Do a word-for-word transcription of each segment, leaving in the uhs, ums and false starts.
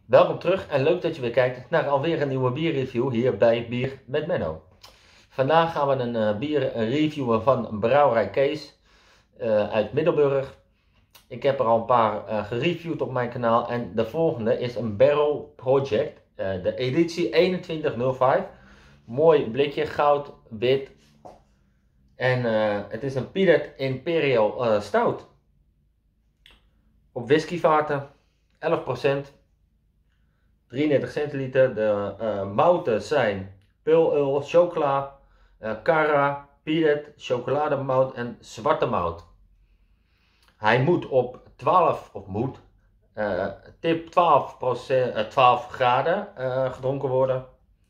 Welkom terug en leuk dat je weer kijkt naar alweer een nieuwe bierreview hier bij Bier met Menno. Vandaag gaan we een uh, bier reviewen van Brouwerij Kees uh, uit Middelburg. Ik heb er al een paar uh, gereviewd op mijn kanaal en de volgende is een Barrel Project, uh, de editie eenentwintig nul vijf. Mooi blikje, goud, wit en uh, het is een Peated Imperial uh, Stout. Op whiskyvaten, elf procent. drieëndertig centiliter. De uh, mouten zijn Pale Ale, chocola, uh, Cara, Peated, chocolademout en zwarte mout. Hij moet op twaalf, of moet, uh, tip twaalf, procent, uh, twaalf graden uh, gedronken worden.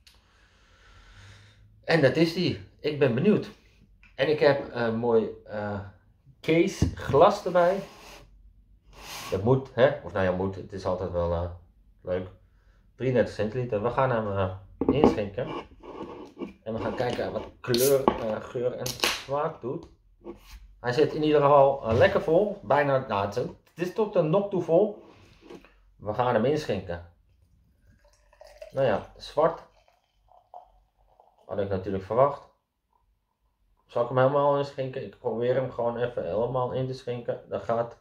En dat is die. Ik ben benieuwd. En ik heb een mooi uh, Kees glas erbij. Dat moet, hè? Of nou ja, moet. Het is altijd wel uh, leuk. drieëndertig centiliter. We gaan hem uh, inschenken. En we gaan kijken wat kleur, uh, geur en smaak doet. Hij zit in ieder geval uh, lekker vol. Bijna, nou, het, het is tot een nok toe vol. We gaan hem inschenken. Nou ja, zwart. Had ik natuurlijk verwacht. Zal ik hem helemaal inschenken? Ik probeer hem gewoon even helemaal in te schenken. Dat gaat.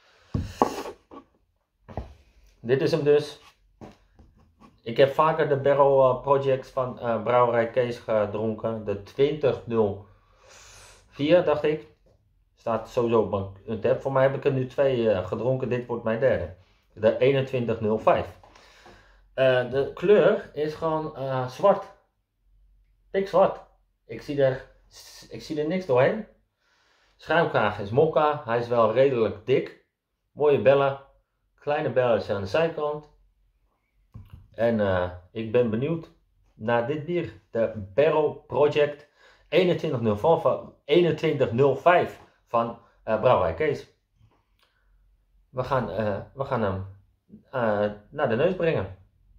Dit is hem dus. Ik heb vaker de Barrel uh, Projects van uh, Brouwerij Kees gedronken. De twintig nul vier dacht ik. Staat sowieso op mijn tab. Voor mij heb ik er nu twee uh, gedronken. Dit wordt mijn derde. De eenentwintig nul vijf. Uh, de kleur is gewoon uh, zwart. Dik zwart. Ik zie, er, ik zie er niks doorheen. Schuimkraag is mokka. Hij is wel redelijk dik. Mooie bellen. Kleine belletjes aan de zijkant. En uh, ik ben benieuwd naar dit bier. De Barrel Project eenentwintig nul vijf van uh, Brouwerij Kees. We gaan, uh, we gaan hem uh, naar de neus brengen.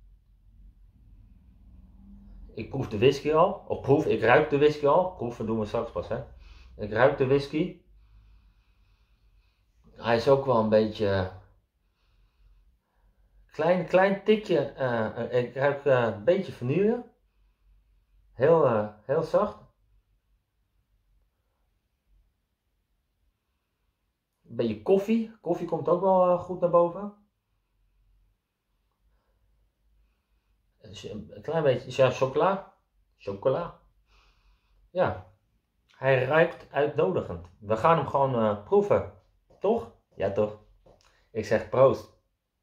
Ik proef de whisky al. Of proef, ik ruik de whisky al. Proeven doen we straks pas, hè. Ik ruik de whisky. Hij is ook wel een beetje... Klein, klein tikje, uh, ik ruik uh, een beetje vanille. Heel, uh, heel zacht. Een beetje koffie. Koffie komt ook wel uh, goed naar boven. Een klein beetje, ja, chocola. Chocola. Ja. Hij ruikt uitnodigend. We gaan hem gewoon uh, proeven. Toch? Ja, toch? Ik zeg proost.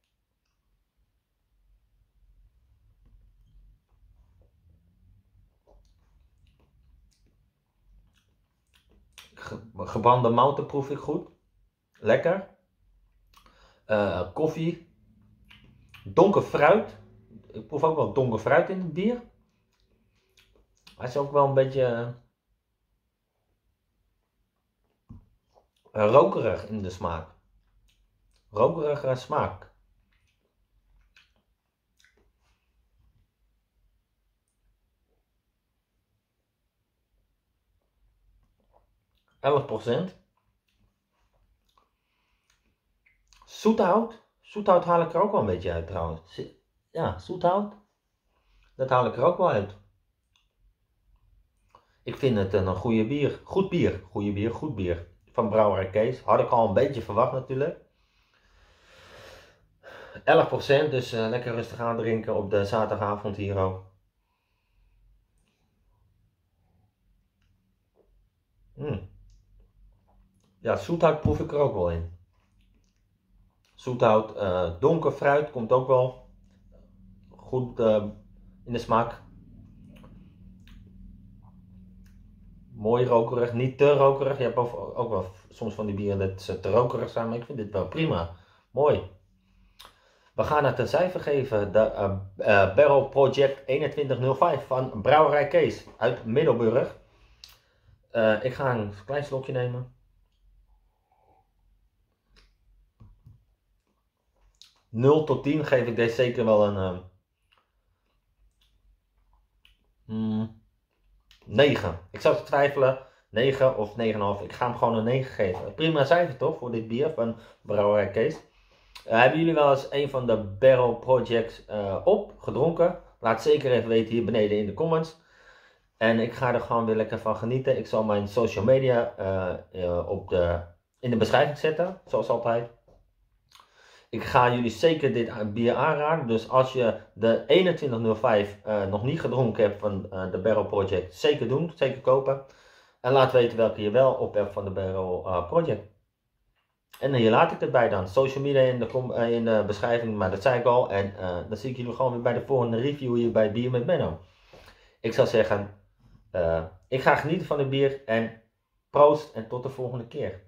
Gebrande mouten proef ik goed. Lekker. Uh, koffie. Donker fruit. Ik proef ook wel donker fruit in het bier. Hij is ook wel een beetje uh, rokerig in de smaak. Rokerige smaak. elf procent. Zoethout. Zoethout haal ik er ook wel een beetje uit trouwens. Ja, zoethout. Dat haal ik er ook wel uit. Ik vind het een goede bier. Goed bier. Goede bier, goed bier. Van Brouwerij Kees. Had ik al een beetje verwacht natuurlijk. elf procent, dus uh, lekker rustig aan drinken op de zaterdagavond hier ook. Mm. Ja, zoethout proef ik er ook wel in. Zoethout, uh, donker fruit komt ook wel goed uh, in de smaak. Mooi rokerig, niet te rokerig. Je hebt ook, ook wel soms van die bieren dat ze te rokerig zijn, maar ik vind dit wel prima. Mooi. We gaan het een cijfer geven. De uh, uh, Barrel Project eenentwintig nul vijf van Brouwerij Kees uit Middelburg. Uh, ik ga een klein slokje nemen. nul tot tien geef ik deze zeker wel een uh, mm, negen. Ik zou twijfelen, negen of negen komma vijf. Ik ga hem gewoon een negen geven. Prima cijfer toch voor dit bier van Brouwerij Kees. Uh, hebben jullie wel eens een van de Barrel Projects uh, op, gedronken? Laat zeker even weten hier beneden in de comments. En ik ga er gewoon weer lekker van genieten. Ik zal mijn social media uh, uh, op de, in de beschrijving zetten, zoals altijd. Ik ga jullie zeker dit bier aanraden. Dus als je de eenentwintig nul vijf uh, nog niet gedronken hebt van uh, de Barrel Project, zeker doen, zeker kopen. En laat weten welke je wel op hebt van de Barrel uh, Project. En hier laat ik het bij dan. Social media in de, in de beschrijving, maar dat zei ik al. En uh, dan zie ik jullie gewoon weer bij de volgende review hier bij Bier met Menno. Ik zou zeggen, uh, ik ga genieten van het bier en proost en tot de volgende keer.